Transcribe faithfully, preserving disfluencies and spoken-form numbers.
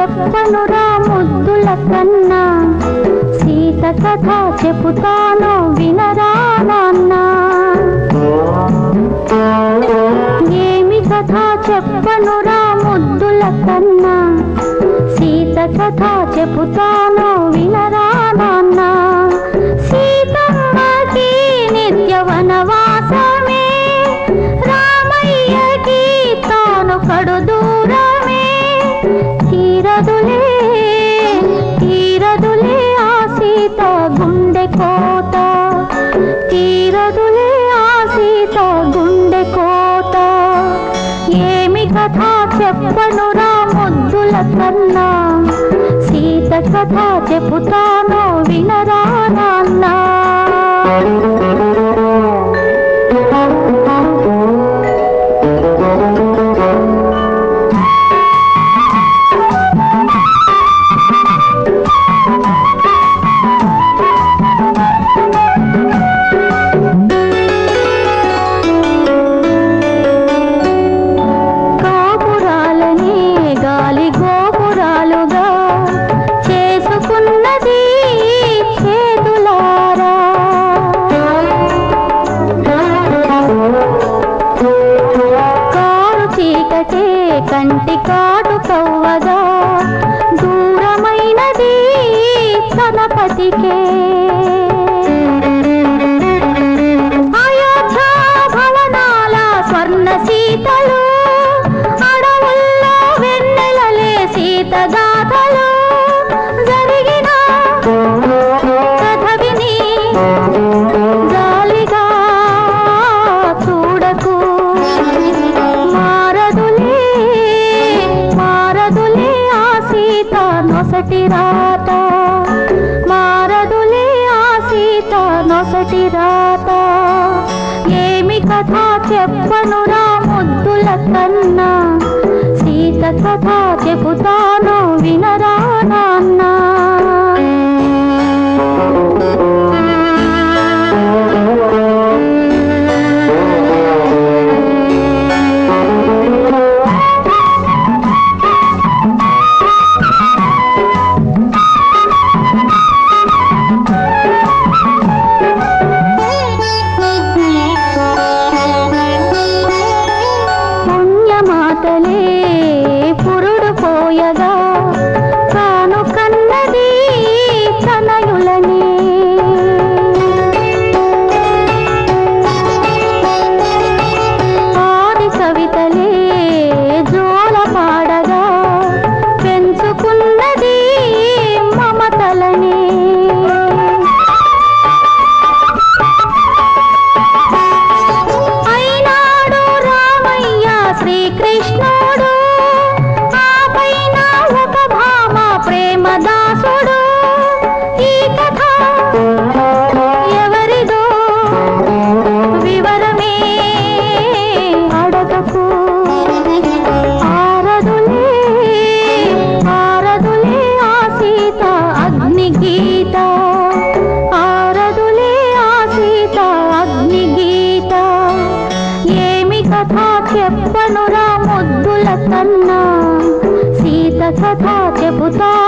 చెప్పనురా ముద్దుల కన్నా, సీత కథ చెబుతాను వినరా నాన్న. ఏమి కథ చెప్పనురా ముద్దుల కన్నా, సీత కథ చెబుతాను వినరా నాన్న. సీతమ్మకి నిత్య వనవాసమే, రామయ్యకి తాను కడు దూరమే. తీరదులే తీరదులే ఆ సీత గుండె కోత, తీరదులే ఆ సీత గుండె కోత. ఏమి కథ చెప్పనురా ముద్దుల కన్నా, సీత కథ చెబుతాను వినరా నాన్న. కంటి కాటు కవ్వగా దూరమైనది తనపతికే. అయోధ్య భవనాల స్వర్ణ సీతలు, అడవుల్లో వెన్నెలలే సీత గాథలు. జరిగిన కథ విని జాలిగా చూడకు, నొసటి రాత మారదులే ఆ సీత నొసటి రాత. ఏమి కథ చెప్పనురా ముద్దుల కన్నా, సీత కథ చెబుతాను వినరా నాన్న. పురుడు పోయగా తాను కన్నది తనయులని. ఆది కవితలే జోల పాడగా పెంచుకున్నది మమతలని. అయినాడు రామయ్య శ్రీకృష్ణుడు, ఆ పైన ఒక భామ ప్రేమదాసుడు. ఈ కథ ఎవరిదో వివరమే అడగకు. ఆరదులే ఆరదులే ఆ సీత అగ్ని గీత, ఆరదులే ఆ సీత అగ్ని గీత. ఏమి కథ చెప్పనురా ముద్దుల కన్నా, సీత కథ చెబుతా